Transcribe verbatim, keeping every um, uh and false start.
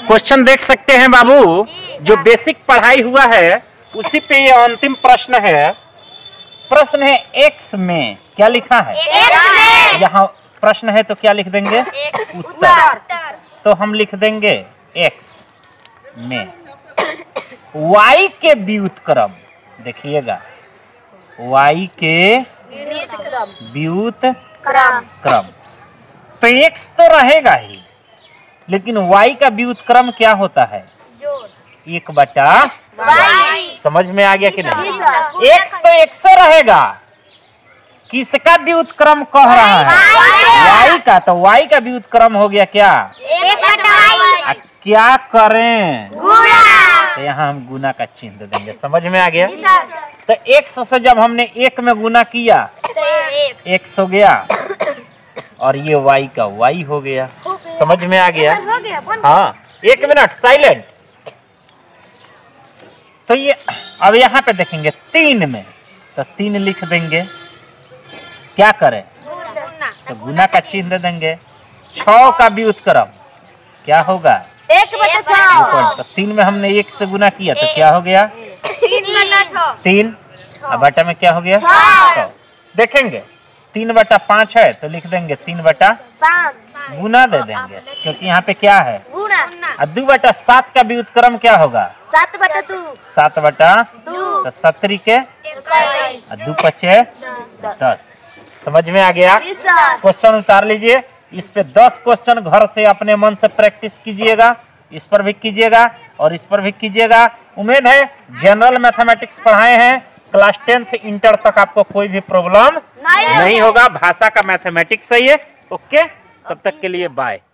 Question देख सकते हैं बाबू, जो बेसिक पढ़ाई हुआ है उसी पे ये अंतिम प्रश्न है। प्रश्न है एक्स में क्या लिखा है, यहाँ प्रश्न है तो क्या लिख देंगे, उत्तर। तो हम लिख देंगे एक्स में वाई के व्युत्क्रम, देखिएगा वाई के व्युत्क्रम। तो एक्स तो रहेगा ही, लेकिन वाई का व्युत्क्रम क्या होता है, एक बटा वाई। समझ में आ गया कि नहीं? एक्स तो एक्स रहेगा, किसका व्युत्क्रम कह रहा है, वाई का। तो वाई का व्युत्क्रम हो गया क्या, एक बटा वाई। क्या करें, गुणा। तो यहाँ हम गुना का चिन्ह दे देंगे। समझ में आ गया? तो एक्स से जब हमने एक में गुना किया एक्स हो गया, और ये वाई का वाई हो गया। समझ में आ गया? हाँ, एक मिनट साइलेंट। तो ये अब यहाँ पे देखेंगे तीन में, तो तीन लिख देंगे, क्या करें, तो गुना का चिन्ह दे देंगे। छह का व्युत्क्रम क्या होगा, एक बटा छह। तो तीन में हमने एक से गुना किया तो क्या हो गया, तीन बटा छह। तीन, अब बटा में क्या हो गया, छह। देखेंगे तीन बटा पाँच है तो लिख देंगे तीन बटा पाँच, गुना दे देंगे क्योंकि यहाँ पे क्या है, गुना। और दो बटा सात का व्युत्क्रम क्या होगा, सात बटा दो। सात बटा दो, तो सत्तरी के दो पचे दस। समझ में आ गया? क्वेश्चन उतार लीजिए, इस पे दस क्वेश्चन घर से अपने मन से प्रैक्टिस कीजिएगा, इस पर भी कीजिएगा और इस पर भी कीजिएगा। उम्मीद है जनरल मैथमेटिक्स पढ़ाए हैं, क्लास टेंथ इंटर तक आपको कोई भी प्रॉब्लम नहीं, नहीं होगा। भाषा का मैथमेटिक्स है ये। ओके, तब तक के लिए बाय।